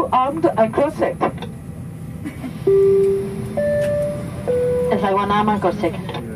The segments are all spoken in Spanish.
armed and cross-check. Everyone armed and cross-check.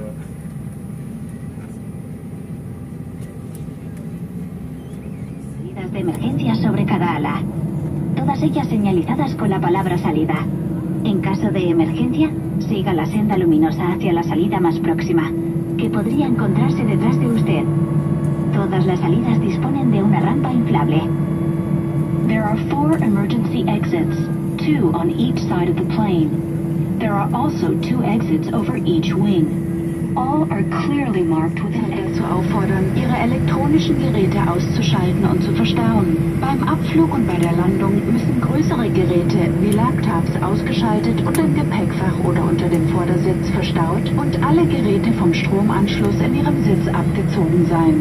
Salidas de emergencia sobre cada ala. Todas ellas señalizadas con la palabra salida. En caso de emergencia, siga la senda luminosa hacia la salida más próxima, que podría encontrarse detrás de usted. Todas las salidas disponen de una rampa inflable. There are 4 emergency exits, 2 on each side of the plane. There are also 2 exits over each wing. All are clearly marked with an X. Dazu auffordern, Ihre elektronischen Geräte auszuschalten und zu verstauen. Beim Abflug und bei der Landung müssen größere Geräte wie Laptops ausgeschaltet und im Gepäckfach oder unter dem Vordersitz verstaut und alle Geräte vom Stromanschluss in ihrem Sitz abgezogen sein.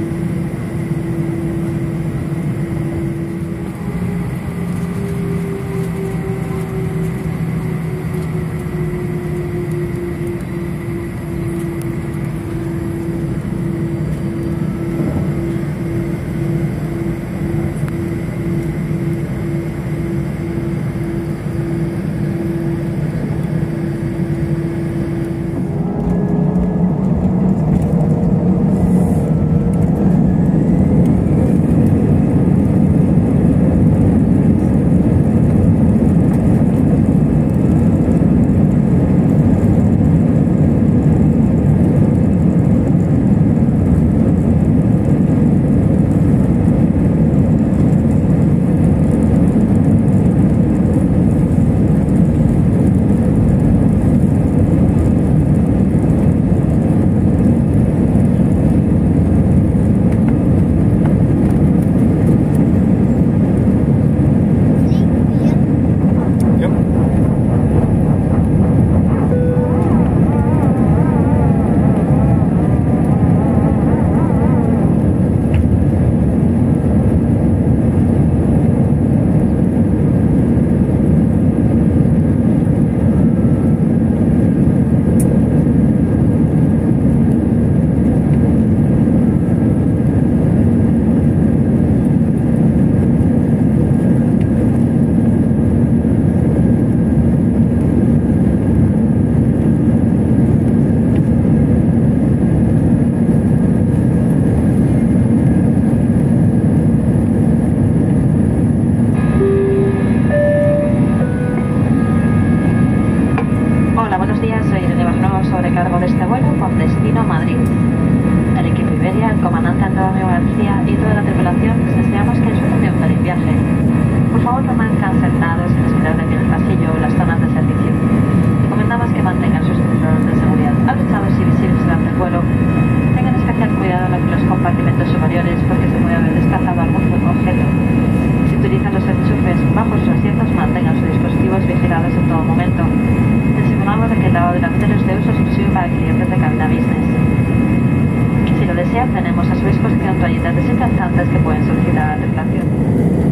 Tenemos a su disposición toallitas desinfectantes que pueden solicitar la tripulación.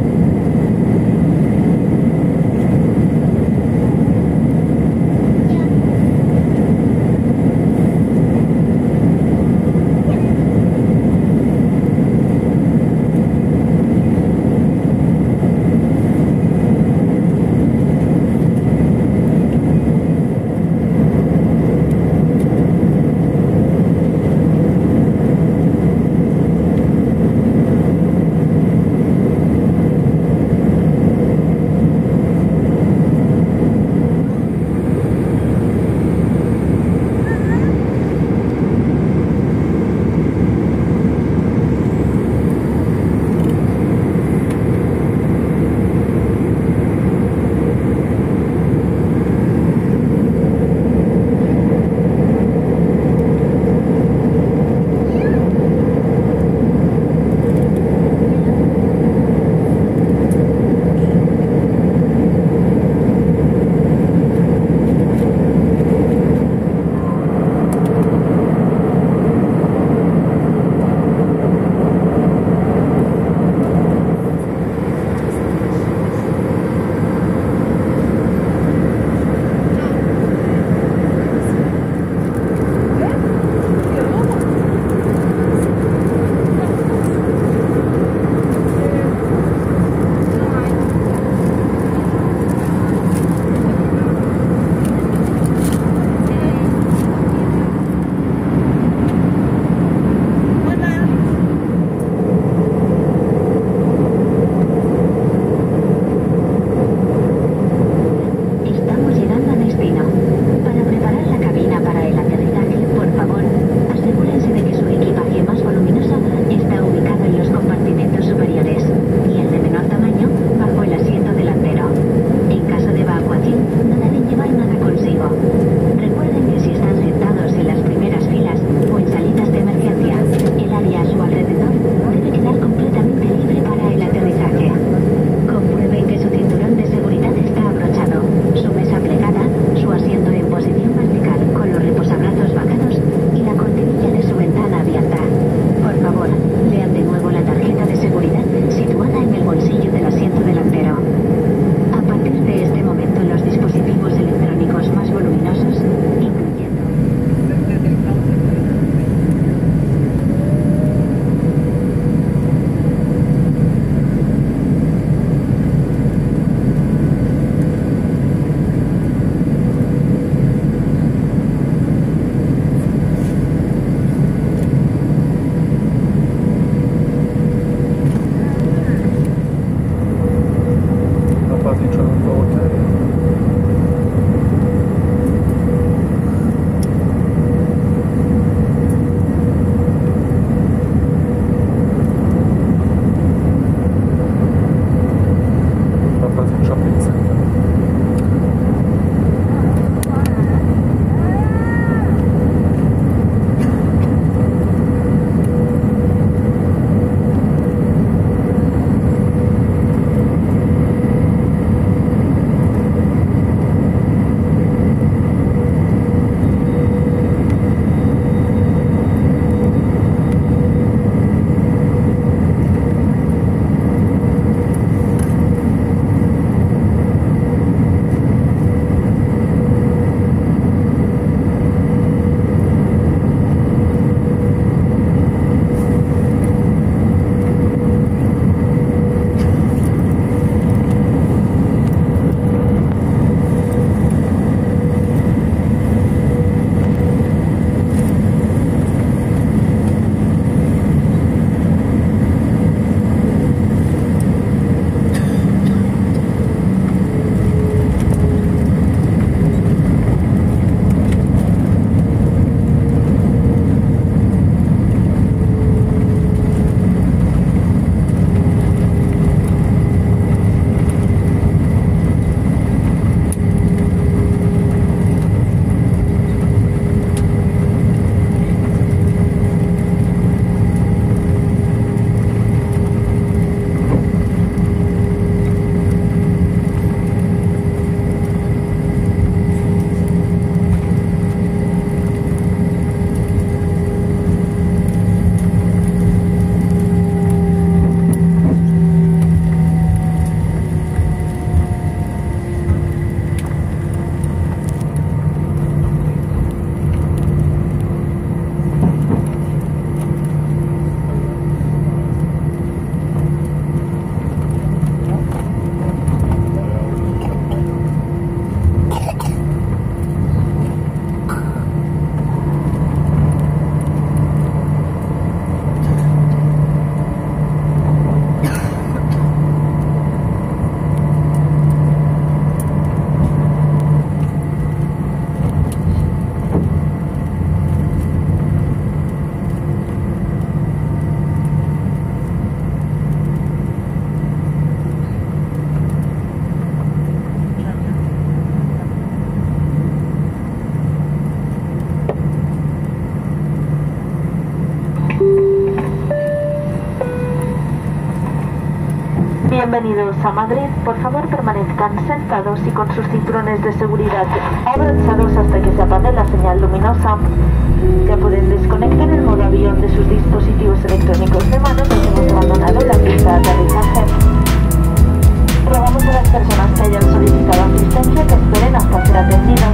Bienvenidos a Madrid. Por favor, permanezcan sentados y con sus cinturones de seguridad abrochados hasta que se apague la señal luminosa. Ya pueden desconectar el modo avión de sus dispositivos electrónicos de mano que hemos abandonado la pista de aterrizaje. Rogamos a las personas que hayan solicitado asistencia que esperen hasta ser atendidas.